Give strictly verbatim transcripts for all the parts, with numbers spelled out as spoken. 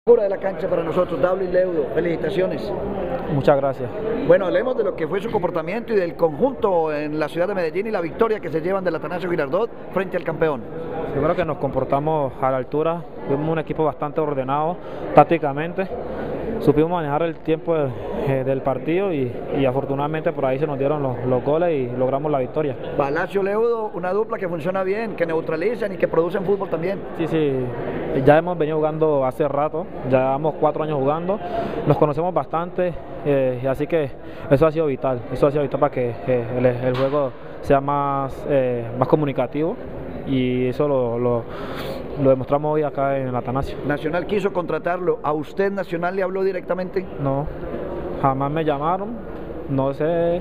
Figura de la cancha para nosotros, David Leudo, felicitaciones. Muchas gracias. Bueno, hablemos de lo que fue su comportamiento y del conjunto en la ciudad de Medellín y la victoria que se llevan del Atanasio Girardot frente al campeón. Yo creo que nos comportamos a la altura, fuimos un equipo bastante ordenado tácticamente, supimos manejar el tiempo de, eh, del partido y, y afortunadamente por ahí se nos dieron los, los goles y logramos la victoria. Palacio Leudo, una dupla que funciona bien, que neutralizan y que producen fútbol también. Sí, sí, ya hemos venido jugando hace rato, ya llevamos cuatro años jugando, nos conocemos bastante, eh, así que eso ha sido vital, eso ha sido vital para que eh, el, el juego sea más, eh, más comunicativo y eso lo, lo, lo demostramos hoy acá en el Atanasio. Nacional quiso contratarlo, ¿a usted Nacional le habló directamente? No, jamás me llamaron, no sé,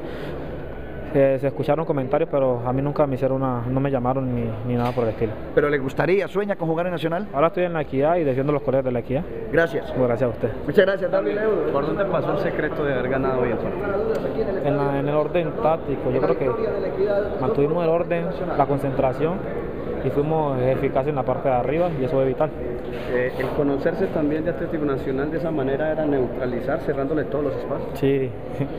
eh, se escucharon comentarios, pero a mí nunca me hicieron una, no me llamaron ni, ni nada por el estilo. ¿Pero le gustaría, sueña con jugar en Nacional? Ahora estoy en la Equidad y defiendo los colores de la Equidad. Gracias. Pues gracias a usted. Muchas gracias, David Leudo. ¿Por dónde pasó el secreto de haber ganado hoy el partido? En, la, en el orden táctico, yo creo que mantuvimos el orden, la concentración y fuimos eficaces en la parte de arriba y eso es vital. Eh, el conocerse también de Atlético Nacional de esa manera era neutralizar, cerrándole todos los espacios. Sí,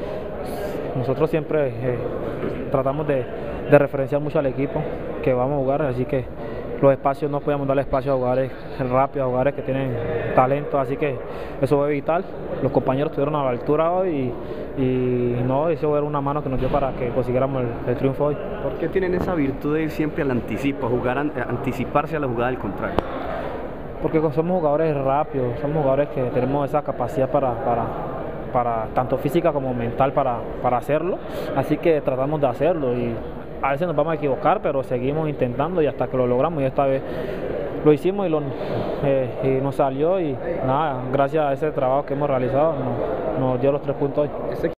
nosotros siempre eh, tratamos de, de referenciar mucho al equipo que vamos a jugar, así que los espacios no podíamos darle espacio a jugadores rápidos, a jugadores que tienen talento, así que eso fue vital. Los compañeros estuvieron a la altura hoy y, y no, eso era una mano que nos dio para que consiguiéramos el, el triunfo hoy. ¿Por qué tienen esa virtud de ir siempre al anticipo, a jugar, a anticiparse a la jugada del contrario? Porque somos jugadores rápidos, somos jugadores que tenemos esa capacidad para, para, para tanto física como mental para, para hacerlo, así que tratamos de hacerlo y a veces nos vamos a equivocar, pero seguimos intentando y hasta que lo logramos y esta vez lo hicimos y, lo, eh, y nos salió y nada, gracias a ese trabajo que hemos realizado nos, nos dio los tres puntos hoy.